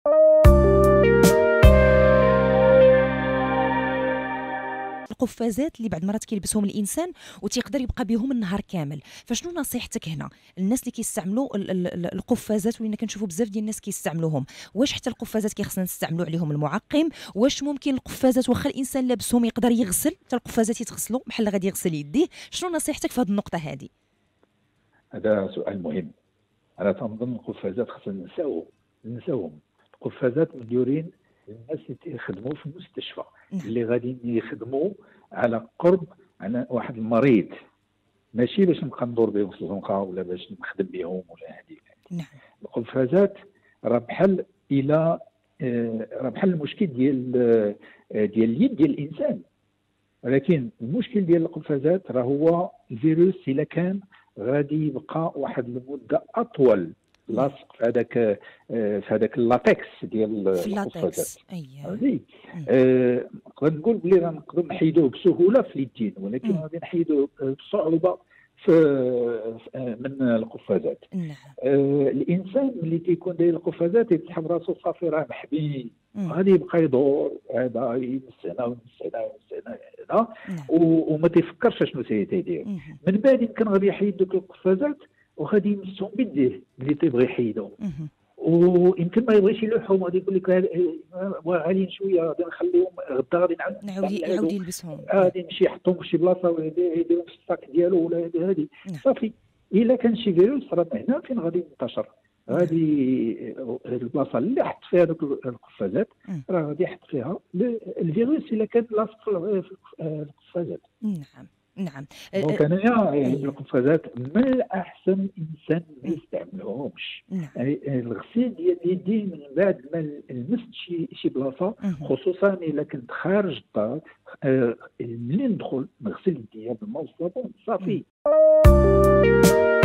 القفازات اللي بعض المرات كيلبسهم الانسان وتيقدر يبقى بهم النهار كامل، فشنو نصيحتك هنا الناس اللي كيستعملوا القفازات، ولينا كنشوفوا بزاف ديال الناس كيستعملوهم؟ واش حتى القفازات كيخصنا نستعملوا عليهم المعقم؟ واش ممكن القفازات واخا الانسان لابسهم يقدر يغسل حتى القفازات يتغسلوا بحال غادي يغسل يديه؟ شنو نصيحتك في هذه النقطه هذه؟ هذا سؤال مهم. انا تنظن القفازات خصنا ننساوهم. القفازات مديورين للناس اللي تيخدموا في المستشفى، اللي غادي يخدموا على قرب على واحد المريض، ماشي باش نبقى ندور بهم في الزنقه ولا باش نخدم بهم ولا هذه. نعم. القفازات راه بحال راه بحال المشكل ديال اليد ديال الانسان، ولكن المشكل ديال القفازات راه هو الفيروس الا كان غادي يبقى واحد المده اطول لاصق في هذاك اللاتكس ديال في القفازات. اللاتكس اييه. فهمتي؟ نقدر نقول بلي غنقدر نحيدوه بسهوله في اليدين، ولكن غادي نحيدوه بصعوبه من القفازات. نعم. الانسان اللي كيكون داير القفازات يتسحب راسو صافي راه محمي، غادي يبقى يدور هذا يمس هنا ويمس هنا ويمس هنا وما تيفكرش شنو تيدير. من بعد يمكن غادي يحيد دوك القفازات وغادي يمسهم بيديه ملي تيبغي يحيدهم، ويمكن ما يبغيش يلوحهم، غادي يقول لك غاليين شويه غادي نخليهم غدا غادي نعاود يلبسهم، غادي نمشي يحطهم في شي بلاصه ويديرهم في الصاك ديالو ولا هذه صافي. الا كان شي فيروس راه هنا فين غادي ينتشر، غادي البلاصه اللي حط فيها دوك القفازات راه غادي يحط فيها الفيروس الا كان لاصق في القفازات. نعم نعم. دونك انايا القفازات من الاحسن الانسان ما يستعملهمش. يعني الغسيل ديال اليدين من بعد ما لمست شي بلاصه، خصوصا الا كنت خارج الدار، ملي ندخل نغسل يديا بالماء والصابون صافي.